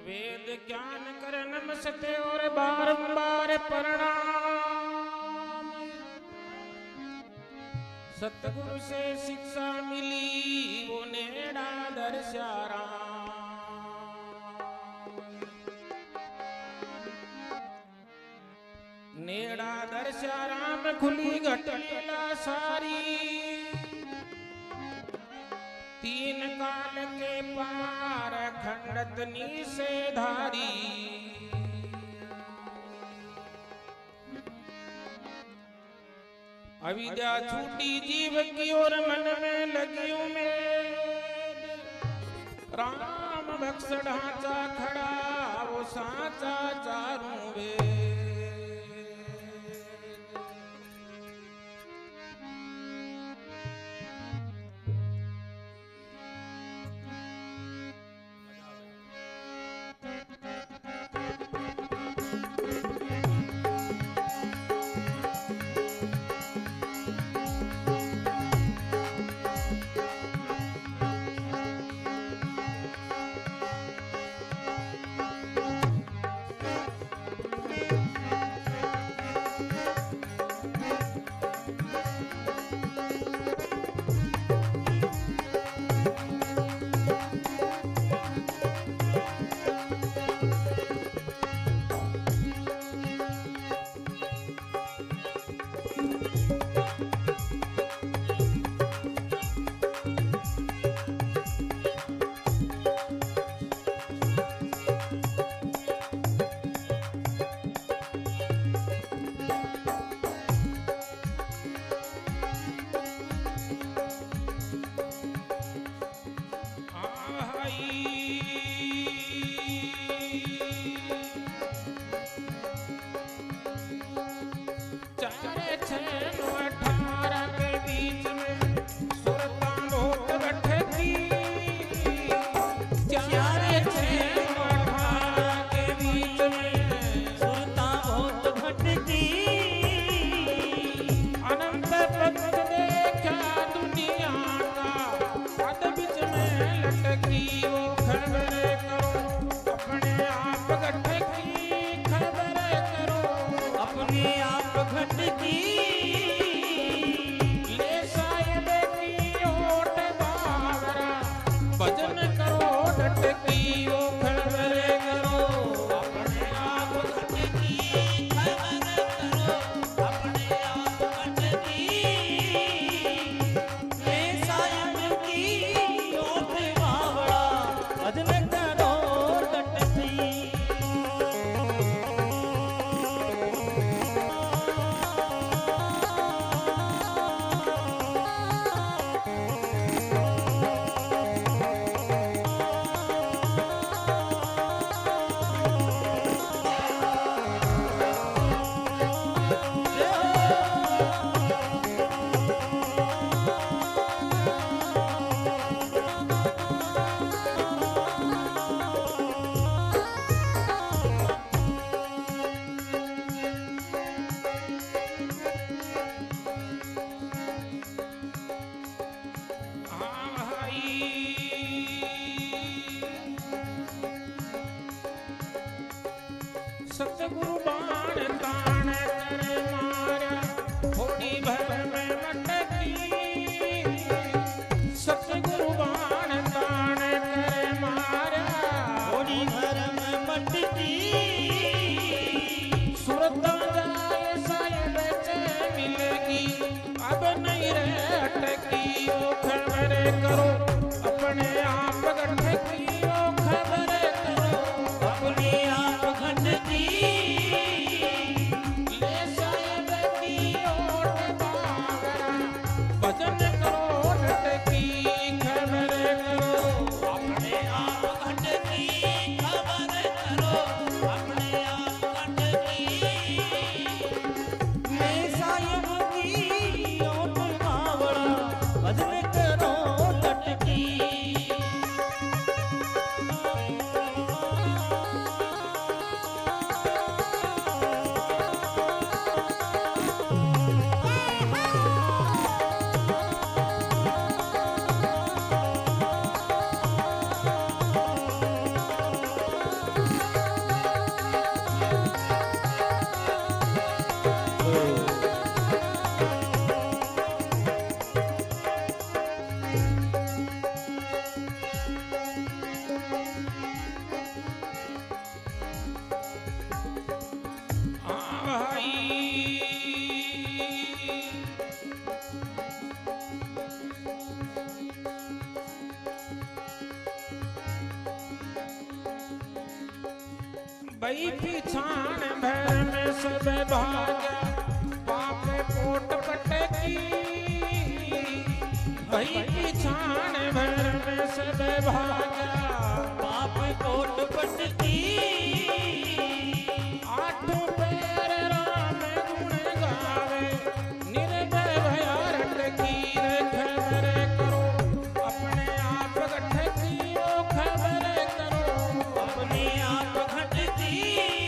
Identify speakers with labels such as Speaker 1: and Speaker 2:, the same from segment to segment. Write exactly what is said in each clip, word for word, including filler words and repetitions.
Speaker 1: वेद ज्ञान कर नमस्ते और बारंबार प्रणाम। सतगुरु से शिक्षा मिली वो नेड़ा दर्शारा। नेड़ा दर्शारा में खुली घटलीला सारी। तीन काल के पार खंडत से धारी। अविद्या छूटी जीव की और मन में लगी उम्मीद। राम भक्त ढांचा खड़ा वो साचा चारों वेद। सतगुरु बाण ताण कर मारा थोड़ी भर में मटकी। सतगुरु बाण ताण कर मारा थोड़ी भर में मटकी। सुरता जाए सायद चे मिलेगी अब नहीं रहे अटकी। ओ खबर करो अपने आप गठकी। ओ खबर करो अपने आप गठकी। भजन करो डटकी खबर करो अपने आप घटकी। खबर करो अपने आप घटकी। मैं साहिब की ओट मावड़ा भजन करो डटकी। बई पिछाण भर में सब भागा पाप पोट पटकी बई पिछाण भर में सब भागा
Speaker 2: पाप पोट पटकी
Speaker 1: आठों पैर राम गुण गावे निर्भय भया रटकी खबर करो अपने आप गठकी ओ खबर करो
Speaker 2: अपने आप घटती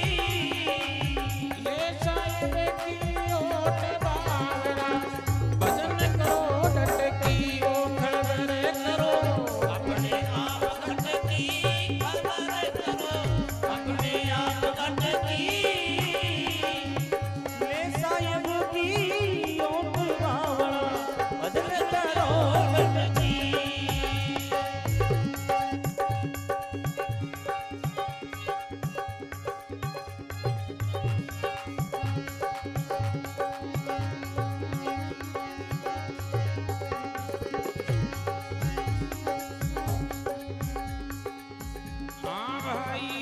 Speaker 1: ले साहिब की ओट बावरा भजन करो डटकी ओ खबर करो
Speaker 2: अपने आप घटती खबर करो अपने आप घटती ले साहिब की ओट बावड़ा भजन करो घटती
Speaker 1: हाँ भाई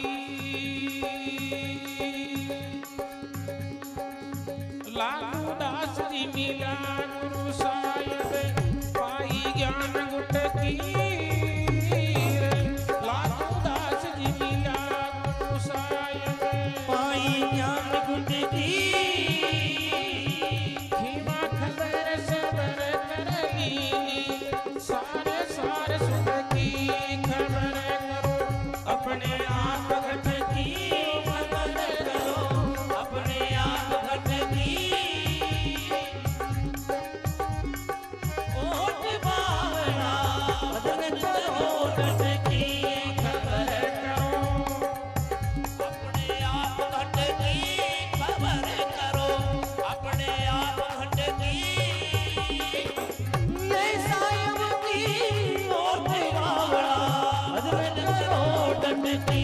Speaker 1: लालू दास जी मिला गुरु साहिब पाई ज्ञान गुटकी लालू दास जी मिला गुरु साहिब
Speaker 2: पाई ज्ञान गुटकी
Speaker 1: खीमा खबर सबर कर लीनी सारे सारे सुख की खबर करो
Speaker 2: अपने आप घटती खबर करो अपने आप घटती ओट बावड़ा भजन करो घटती खबर करो अपने आप घटती खबर करो अपने आप घटती ले साहिब की ओट बावड़ा भजन करो घटती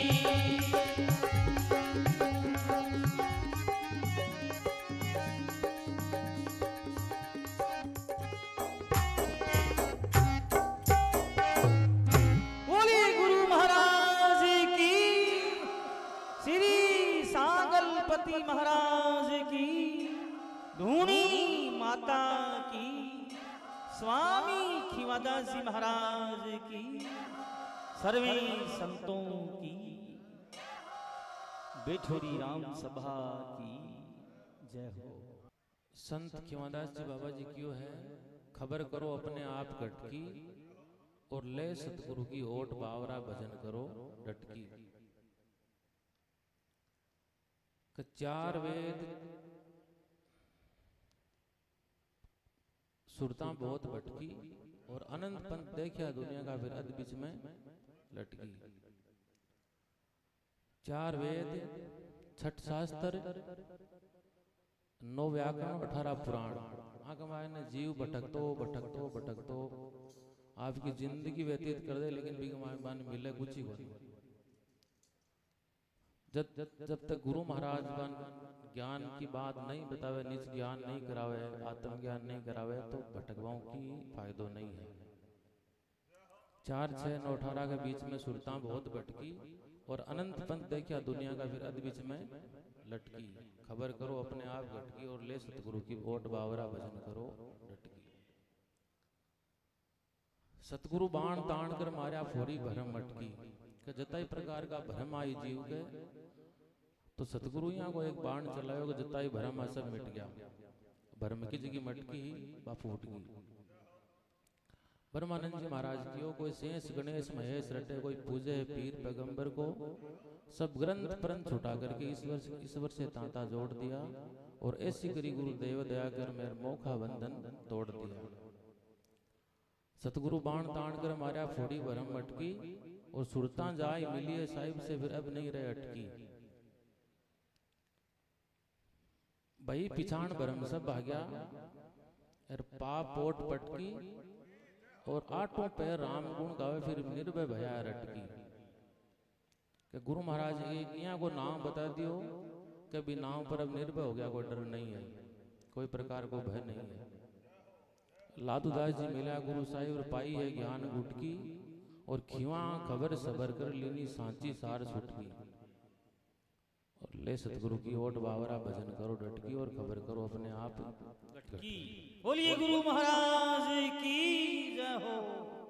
Speaker 2: बोलिए गुरु महाराज की श्री सागलपति महाराज की धूनी माता की स्वामी खीवादास जी महाराज की सर्वे संतों की बेठोरी राम सभा की जय हो।
Speaker 1: संत खीवादास जी बाबा जी क्यों है खबर करो अपने आप गटकी और ले सतगुरु की ओट बावरा भजन करो डटकी कि चार वेद सुरता बहुत भटकी और अनंत पंथ देखा दुनिया का फिर अध बीच में लटकी चार वेद छठ शास्त्र नौ व्याकरण अठारह पुराण आगमाय ने जीव भटकतो भटकतो भटकतो आपकी जिंदगी व्यतीत कर दे लेकिन बिगमान मिले कुछ ही बन जब जब तक गुरु महाराज बन ज्ञान की बात नहीं बतावे निज ज्ञान नहीं करावे आत्मज्ञान नहीं करावे तो भटकवाओं की फायदो नहीं है। चार छह नौ अठारह के बीच में सुरता बहुत भटकी और अनंत पंथ देखा दुनिया का फिर अध बीच में लटकी खबर करो अपने आप घटकी और ले सतगुरु की ओट बावरा भजन करो डटकी सतगुरु बाण ताण कर मारा फोरी भरम मटकी के जताई प्रकार का भरम आई जीव के तो सतगुरु यहाँ को एक बाण चलायो जताई भरम सब मिट गया भरम की जगह मटकी बा फूट गई। ब्रह्मानंद जी महाराज की कोई शेष गणेश महेश रटे कोई पूजे पीर पैगंबर को सब ग्रंथ परंत छुटा करके ईश्वर ईश्वर से तांता जोड़ दिया और ऐसी करी गुरुदेव दया कर मेर मोखा बंधन तोड़ दिया। सतगुरु बाण ताण कर मारा फोड़ी भरम मटकी और सुरता जाय मिलिए साहिब से फिर अब नहीं रहे अटकी। भाई पिछाण भरम सब भाग्या और पाप पोट पटकी और आठों पैर राम गुण गावे फिर निर्भय भया रटकी। कि गुरु महाराज यहाँ को नाम बता दियो कि भी नाम पर अब निर्भय हो गया, कोई डर नहीं है, कोई प्रकार को भय नहीं है। लादूदास जी मिला गुरु साहिब पाई है ज्ञान गुटकी और खिवा खबर सबर कर लीनी सांची सार सुटकी। और ले सतगुरु की ओट बावरा भजन करो डटकी और खबर करो अपने आप
Speaker 2: की। बोलिए गुरु महाराज की जय हो।